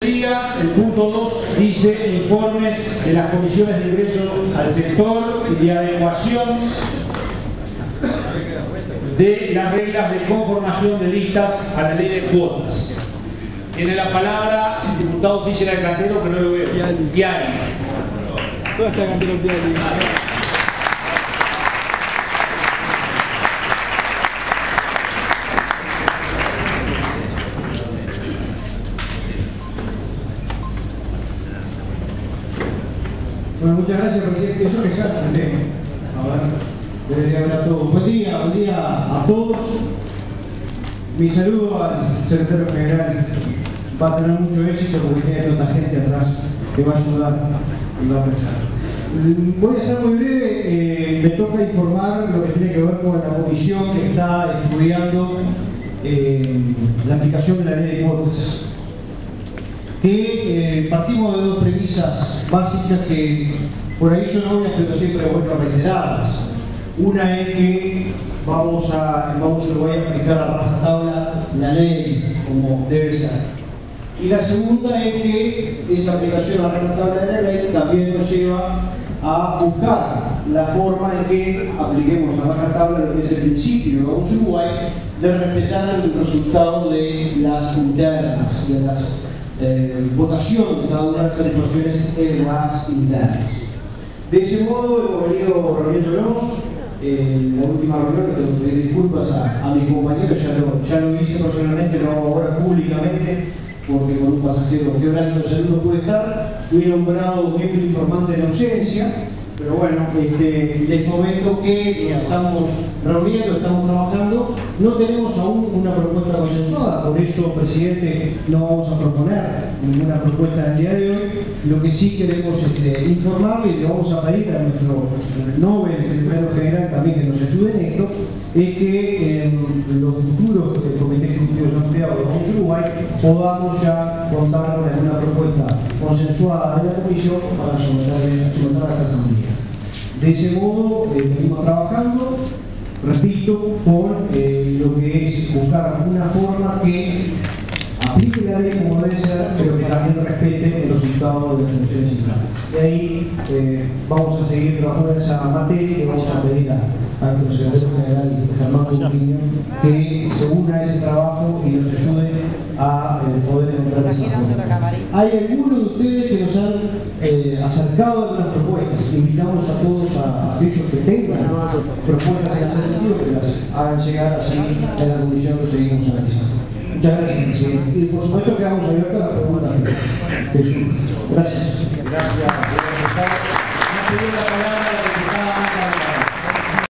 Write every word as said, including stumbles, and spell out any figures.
El punto dos dice informes de las comisiones de ingreso al sector y de adecuación de las reglas de conformación de listas a la ley de cuotas. Tiene la palabra el diputado Fischer Alcantero, que no lo veo. Piani. ¿Dónde está Alcantero Piani? Bueno, muchas gracias, presidente. Eso es exactamente. Ahora debería haber a todos. Buen día, buen día a todos. Mi saludo al secretario general. Va a tener mucho éxito porque tiene toda gente atrás que va a ayudar y va a pensar. Voy a ser muy breve. Eh, me toca informar lo que tiene que ver con la comisión que está estudiando eh, la aplicación de la ley de cuotas. que eh, partimos de dos premisas básicas que por ahí son obvias pero siempre bueno reiteradas. Una es que vamos a, vamos a Uruguay a aplicar a rajatabla la ley como debe ser. Y la segunda es que esa aplicación a rajatabla de la ley también nos lleva a buscar la forma en que apliquemos a rajatabla lo que es el principio de Vamos Uruguay de respetar el resultado de las internas, de las Eh, votación de cada una de las situaciones en las internas. De ese modo hemos venido reuniéndonos. En la última reunión, que tengo que pedir disculpas a, a mis compañeros, ya lo, ya lo hice personalmente, no ahora públicamente, porque con un pasajero que horario de salud no puede estar. Fui nombrado miembro informante en ausencia, pero bueno, este, les comento que nos estamos reuniendo, estamos trabajando. No tenemos aún una propuesta consensuada, por eso, presidente, no vamos a proponer ninguna propuesta en el día de hoy. Lo que sí queremos este, informarle y le vamos a pedir a nuestro Nobel, secretario general, también que nos ayude en esto, es que en los futuros del Comité Ejecutivo de Ampliado de Vamos Uruguay podamos ya contar con alguna propuesta consensuada de la comisión para someter, someter a la Asamblea. De ese modo, eh, venimos trabajando, repito, con eh, lo que es buscar una forma que aplique la ley como debe ser, pero que también respete el resultado de las elecciones centrales. De ahí eh, vamos a seguir trabajando en esa materia y vamos a pedir a, a nuestro secretario general, Germán Coutinho, que se una a ese trabajo y nos ayude a eh, poder encontrar esa forma. Hay algunos de ustedes que nos han eh, acercado a algunas propuestas. Invitamos a todos a, a aquellos que tengan propuestas en ese sentido que las hagan llegar así en la comisión que seguimos analizando. Muchas gracias, presidente. Y por supuesto quedamos abiertos a las preguntas que surjan. Gracias. Gracias, señor secretario.